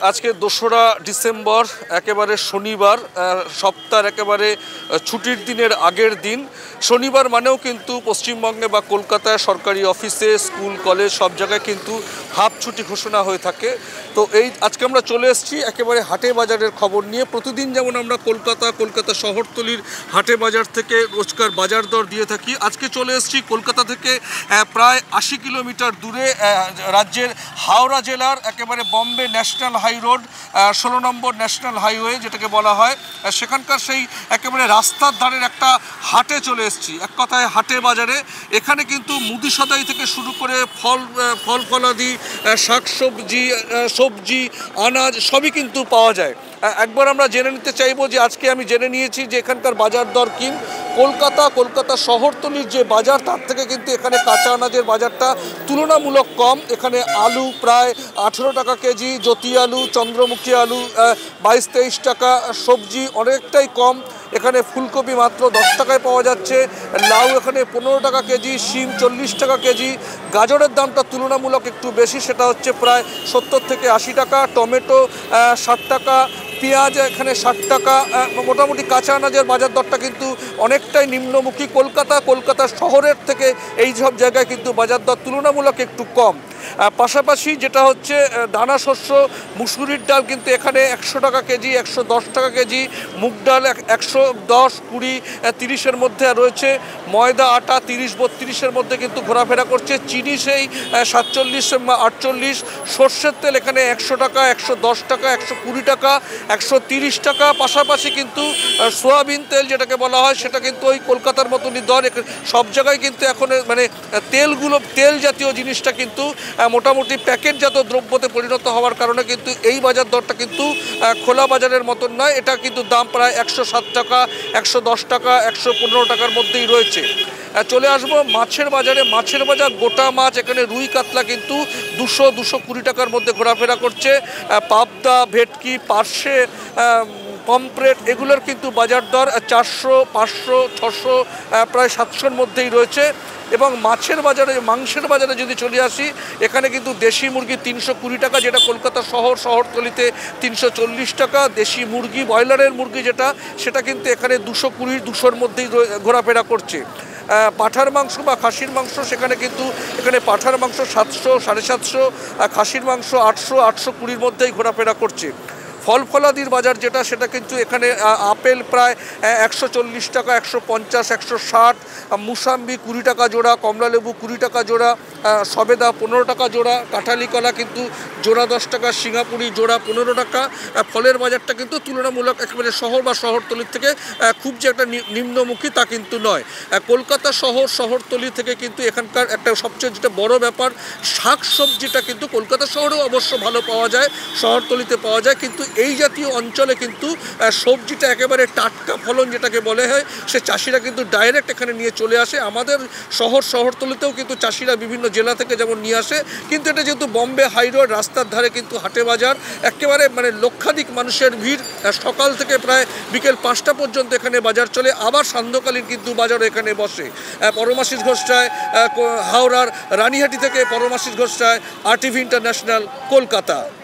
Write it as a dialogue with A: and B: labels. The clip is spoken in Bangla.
A: আজকে ২রা ডিসেম্বর একেবারে শনিবার, সপ্তাহের একেবারে ছুটির দিনের আগের দিন। শনিবার মানেও কিন্তু পশ্চিমবঙ্গে বা কলকাতায় সরকারি অফিসে, স্কুল, কলেজ সব জায়গায় কিন্তু হাফ ছুটি ঘোষণা হয়ে থাকে। তো আজকে আমরা চলে এসেছি একেবারে হাটে বাজারের খবর নিয়ে। প্রতিদিন যেমন আমরা কলকাতা শহরতলির হাটে বাজার থেকে রোজকার বাজার দর দিয়ে থাকি, আজকে চলে এসেছি কলকাতা থেকে প্রায় ৮০ কিলোমিটার দূরে রাজ্যের হাওড়া জেলার একেবারে বম্বে ন্যাশনাল হাই রোড, ১৬ নম্বর ন্যাশনাল হাইওয়ে যেটাকে বলা হয়, সেখানকার সেই একেবারে রাস্তার ধারের একটা হাটে চলে এসেছি। এক কথায় হাটে বাজারে। এখানে কিন্তু মুদি সদাই থেকে শুরু করে ফল ফলাদি, শাক সবজি, আনাজ সবই কিন্তু পাওয়া যায়। একবার আমরা জেনে নিতে চাইবো যে আজকে আমি জেনে নিয়েছি যে এখানকার বাজার দর কি। কলকাতা শহরতলির যে বাজার তার থেকে কিন্তু এখানে কাঁচা আনাজের বাজারটা তুলনামূলক কম। এখানে আলু প্রায় ১৮ টাকা কেজি, জ্যোতি আলু, চন্দ্রমুখী আলু ২২-২৩ টাকা, সবজি অনেকটাই কম। এখানে ফুলকপি মাত্র ১০ টাকায় পাওয়া যাচ্ছে, লাউ এখানে ১৫ টাকা কেজি, শিম ৪০ টাকা কেজি। গাজরের দামটা তুলনামূলক একটু বেশি, সেটা হচ্ছে প্রায় ৭০ থেকে ৮০ টাকা, টমেটো ৬০ টাকা, পেঁয়াজ এখানে ৬০ টাকা। মোটামুটি কাঁচা আনাজের বাজার দরটা কিন্তু অনেকটাই নিম্নমুখী। কলকাতা শহরের থেকে এই সব জায়গায় কিন্তু বাজার দর তুলনামূলক একটু কম। পাশাপাশি যেটা হচ্ছে দানা শস্য, মুসুরির ডাল কিন্তু এখানে ১০০ টাকা কেজি, ১১০ টাকা কেজি, মুগ ডাল ১১০, ২০, ৩০-এর মধ্যে রয়েছে। ময়দা, আটা ৩০-৩২-এর মধ্যে কিন্তু ঘোরাফেরা করছে। চিনি সেই ৪৭-৪৮। সর্ষের তেল এখানে ১০০ টাকা, ১১০ টাকা, ১২০ টাকা, ১৩০ টাকা। পাশাপাশি কিন্তু সোয়াবিন তেল যেটাকে বলা হয় সেটা কিন্তু ওই কলকাতার মতনই দর। সব জায়গায় কিন্তু এখন মানে তেল জাতীয় জিনিসটা কিন্তু মোটামুটি প্যাকেটজাত দ্রব্যতে পরিণত হওয়ার কারণে কিন্তু এই বাজার দরটা কিন্তু খোলা বাজারের মতন নয়। এটা কিন্তু দাম প্রায় ১০৭ টাকা, ১১০ টাকা, ১১৫ টাকার মধ্যেই রয়েছে। চলে আসবো মাছের বাজারে। মাছের বাজার গোটা মাছ এখানে রুই কাতলা কিন্তু ২০০-২২০ টাকার মধ্যে ঘোরাফেরা করছে। পাবদা, ভেটকি, পার্শে, পমফ্রেট এগুলোর কিন্তু বাজার দর ৪০০, 500, ৬০০, প্রায় ৭০০-র মধ্যেই রয়েছে। এবং মাছের বাজারে, মাংসের বাজারে যদি চলে আসি, এখানে কিন্তু দেশি মুরগি ৩২০ টাকা, যেটা কলকাতা শহরতলিতে ৩৪০ টাকা। দেশি মুরগি, ব্রয়লারের মুরগি যেটা, সেটা কিন্তু এখানে ২২০-২০০-র মধ্যেই ঘোরাফেরা করছে। পাঁঠার মাংস বা খাসির মাংস, এখানে পাঁঠার মাংস ৭০০, ৭৫০, খাসির মাংস ৮০০, ৮২০-র মধ্যেই ঘোরাফেরা করছে। ফল ফলাদির বাজার যেটা, সেটা কিন্তু এখানে আপেল প্রায় ১৪০ টাকা, ১৫০, ১৬০, মুসাম্বি ২০ টাকা জোড়া, কমলালেবু ২০ টাকা জোড়া, সবেদা ১৫ টাকা জোড়া, কাঁঠালি কলা কিন্তু জোড়া 10 টাকা, সিঙ্গাপুরি জোড়া ১৫ টাকা। ফলের বাজারটা কিন্তু তুলনামূলক একেবারে শহর বা শহরতলির থেকে খুব যে একটা নিম্নমুখী তা কিন্তু নয়। কলকাতা শহরতলি থেকে কিন্তু এখানকার একটা সবচেয়ে যেটা বড় ব্যাপার, শাক সবজিটা কিন্তু কলকাতা শহরেও অবশ্য ভালো পাওয়া যায়, শহরতলিতে পাওয়া যায়, কিন্তু এই জাতীয় অঞ্চলে কিন্তু সবজিটা একেবারে টাটকা ফলন যেটাকে বলে হয়, সে চাষিরা কিন্তু ডাইরেক্ট এখানে নিয়ে চলে আসে। আমাদের শহরতলিতেও কিন্তু চাষিরা বিভিন্ন জেলা থেকে যেমন নিয়ে আসে, কিন্তু এটা যেহেতু বম্বে হাই রোড, রাস্তার ধারে কিন্তু হাটে বাজার, একেবারে মানে লক্ষাধিক মানুষের ভিড়। সকাল থেকে প্রায় বিকেল ৫টা পর্যন্ত এখানে বাজার চলে। আবার সান্ধ্যকালীন কিন্তু বাজারও এখানে বসে। পরমাশিস ঘোষ রায়, হাওড়ার রানীহাটি থেকে পরমাশিস ঘোষ রায়, RTV ইন্টারন্যাশনাল, কলকাতা।